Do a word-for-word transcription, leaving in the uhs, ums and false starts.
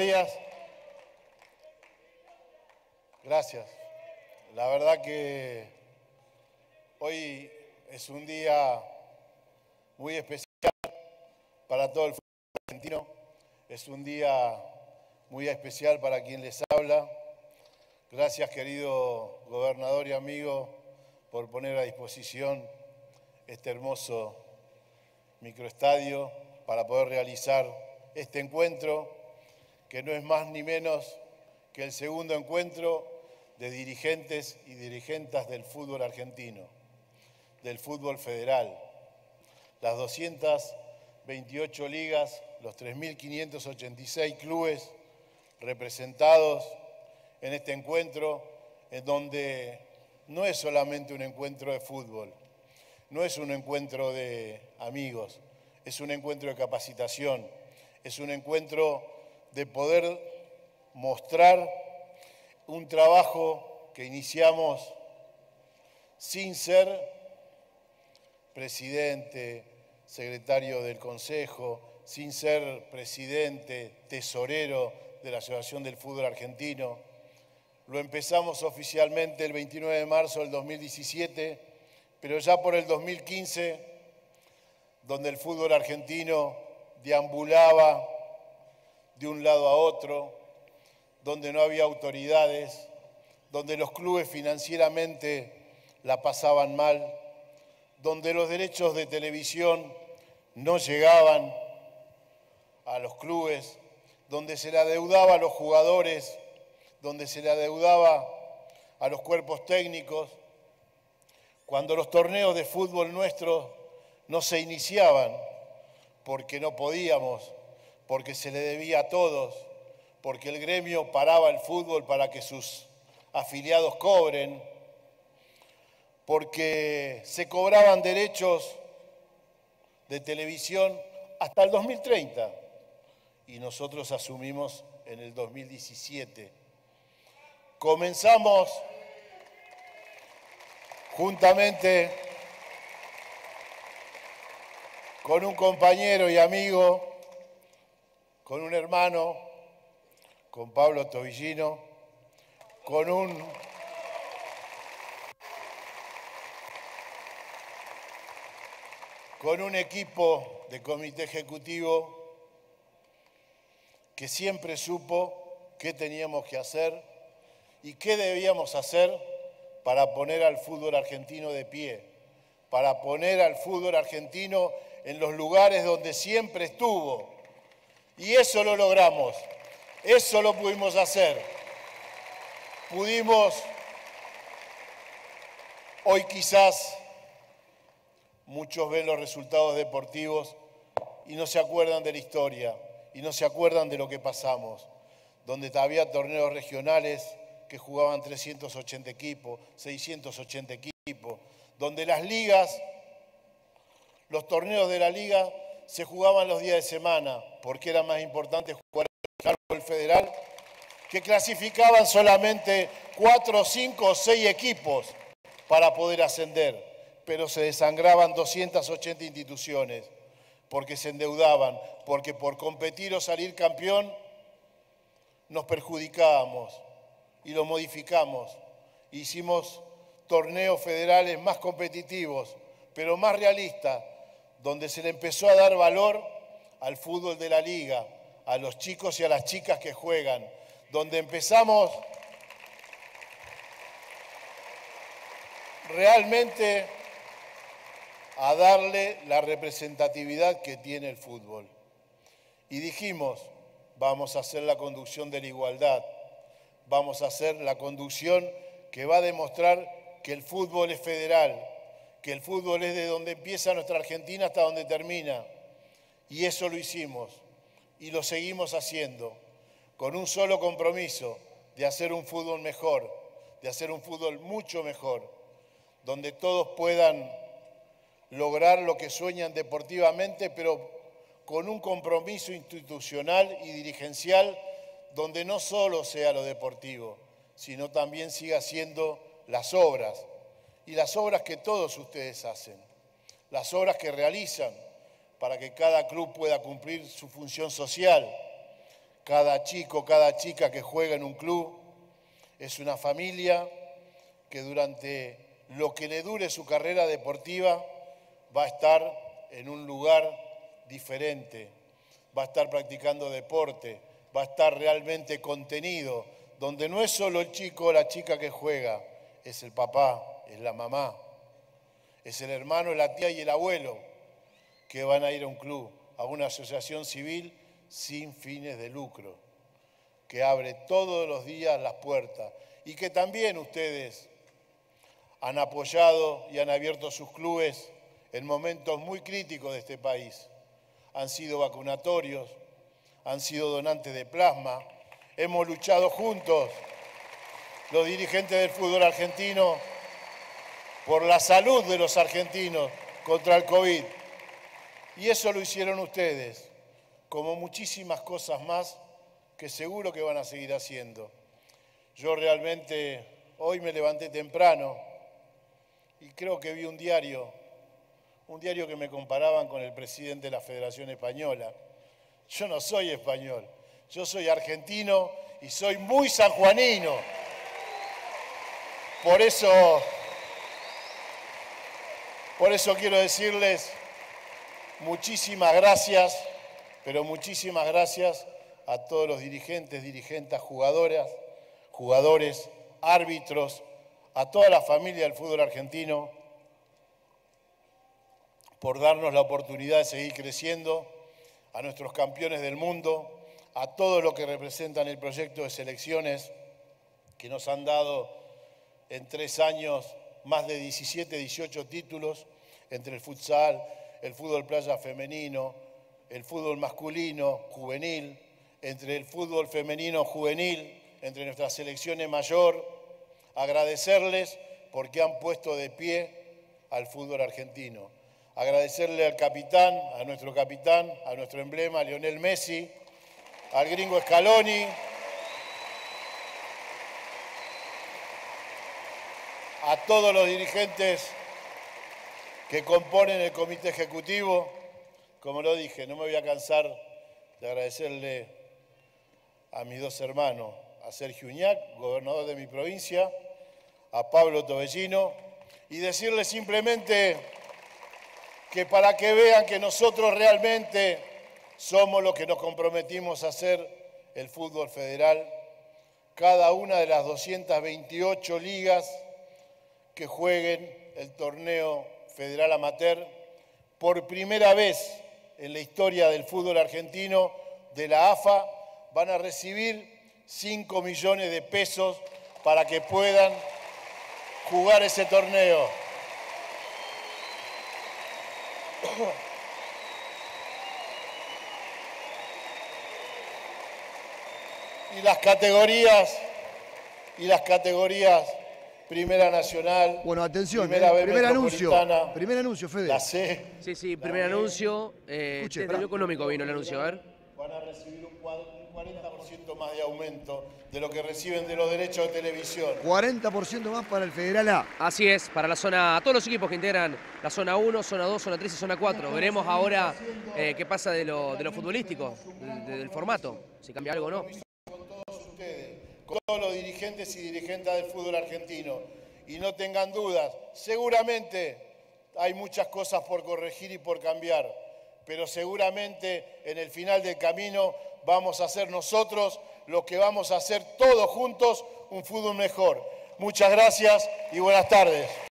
días. Gracias. La verdad que hoy es un día muy especial para todo el fútbol argentino. Es un día muy especial para quien les habla. Gracias, querido gobernador y amigo, por poner a disposición este hermoso microestadio para poder realizar este encuentro, que no es más ni menos que el segundo encuentro de dirigentes y dirigentas del fútbol argentino, del fútbol federal. Las doscientas veintiocho ligas, los tres mil quinientos ochenta y seis clubes representados en este encuentro, en donde no es solamente un encuentro de fútbol, no es un encuentro de amigos, es un encuentro de capacitación, es un encuentro de poder mostrar un trabajo que iniciamos sin ser presidente, secretario del Consejo, sin ser presidente, tesorero de la Asociación del Fútbol Argentino. Lo empezamos oficialmente el veintinueve de marzo del dos mil diecisiete, pero ya por el dos mil quince, donde el fútbol argentino deambulaba de un lado a otro, donde no había autoridades, donde los clubes financieramente la pasaban mal, donde los derechos de televisión no llegaban a los clubes, donde se le adeudaba a los jugadores, donde se le adeudaba a los cuerpos técnicos, cuando los torneos de fútbol nuestros no se iniciaban porque no podíamos, porque se le debía a todos, porque el gremio paraba el fútbol para que sus afiliados cobren, porque se cobraban derechos de televisión hasta el dos mil treinta y nosotros asumimos en el dos mil diecisiete. Comenzamos juntamente con un compañero y amigo, con un hermano, con Pablo Tobillino, con un, con un equipo de comité ejecutivo que siempre supo qué teníamos que hacer y qué debíamos hacer para poner al fútbol argentino de pie, para poner al fútbol argentino en los lugares donde siempre estuvo. Y eso lo logramos, eso lo pudimos hacer. Pudimos, hoy quizás muchos ven los resultados deportivos y no se acuerdan de la historia, y no se acuerdan de lo que pasamos, donde había torneos regionales que jugaban trescientos ochenta equipos, seiscientos ochenta equipos, donde las ligas, los torneos de la liga se jugaban los días de semana, porque era más importante jugar el federal, que clasificaban solamente cuatro, cinco o seis equipos para poder ascender, pero se desangraban doscientas ochenta instituciones, porque se endeudaban, porque por competir o salir campeón nos perjudicábamos y lo modificamos. Hicimos torneos federales más competitivos, pero más realistas, donde se le empezó a dar valor al fútbol de la liga, a los chicos y a las chicas que juegan, donde empezamos realmente a darle la representatividad que tiene el fútbol. Y dijimos, vamos a hacer la conducción de la igualdad, vamos a hacer la conducción que va a demostrar que el fútbol es federal, que el fútbol es de donde empieza nuestra Argentina hasta donde termina. Y eso lo hicimos y lo seguimos haciendo con un solo compromiso de hacer un fútbol mejor, de hacer un fútbol mucho mejor, donde todos puedan lograr lo que sueñan deportivamente, pero con un compromiso institucional y dirigencial donde no solo sea lo deportivo, sino también siga siendo las obras, y las obras que todos ustedes hacen, las obras que realizan para que cada club pueda cumplir su función social, Cada chico, cada chica que juega en un club es una familia que durante lo que le dure su carrera deportiva va a estar en un lugar diferente, va a estar practicando deporte, va a estar realmente contenido, donde no es solo el chico o la chica que juega, es el papá, es la mamá, es el hermano, la tía y el abuelo que van a ir a un club, a una asociación civil sin fines de lucro, que abre todos los días las puertas y que también ustedes han apoyado y han abierto sus clubes en momentos muy críticos de este país. Han sido vacunatorios, han sido donantes de plasma, hemos luchado juntos, los dirigentes del fútbol argentino, por la salud de los argentinos contra el COVID. Y eso lo hicieron ustedes, como muchísimas cosas más que seguro que van a seguir haciendo. Yo realmente hoy me levanté temprano y creo que vi un diario, un diario que me comparaban con el presidente de la Federación Española. Yo no soy español, yo soy argentino y soy muy sanjuanino. Por eso, por eso quiero decirles muchísimas gracias, pero muchísimas gracias a todos los dirigentes, dirigentes, jugadoras, jugadores, árbitros, a toda la familia del fútbol argentino, por darnos la oportunidad de seguir creciendo, a nuestros campeones del mundo, a todos los que representan el proyecto de selecciones que nos han dado en tres años más de diecisiete, dieciocho títulos entre el futsal, el fútbol playa femenino, el fútbol masculino, juvenil, entre el fútbol femenino juvenil, entre nuestras selecciones mayor, agradecerles porque han puesto de pie al fútbol argentino. Agradecerle al capitán, a nuestro capitán, a nuestro emblema, Lionel Messi, al gringo Scaloni, a todos los dirigentes que componen el comité ejecutivo. Como lo dije, no me voy a cansar de agradecerle a mis dos hermanos, a Sergio Uñac, gobernador de mi provincia, a Pablo Tobellino, y decirle simplemente que para que vean que nosotros realmente somos los que nos comprometimos a hacer el fútbol federal, cada una de las doscientas veintiocho ligas que jueguen el torneo federal amateur, por primera vez en la historia del fútbol argentino de la A F A, van a recibir cinco millones de pesos para que puedan jugar ese torneo. Y las categorías, y las categorías Primera Nacional. Bueno, atención, Primera eh, B primer anuncio. Metropolitana, Primer anuncio, Fede. La C. Sí, sí, primer anuncio. Eh, Escuche, desde pará. lo económico vino el anuncio, a ver. Van a recibir un cuarenta por ciento más de aumento de lo que reciben de los derechos de televisión. cuarenta por ciento más para el Federal A. Así es, para la zona, a todos los equipos que integran la zona uno, zona dos, zona tres y zona cuatro. Veremos ahora eh, qué pasa de lo, de lo futbolístico, de- del formato, si cambia algo o no. Con todos ustedes, con todos los dirigentes y dirigentes del fútbol argentino. Y no tengan dudas, seguramente hay muchas cosas por corregir y por cambiar, pero seguramente en el final del camino vamos a ser nosotros los que vamos a hacer todos juntos un fútbol mejor. Muchas gracias y buenas tardes.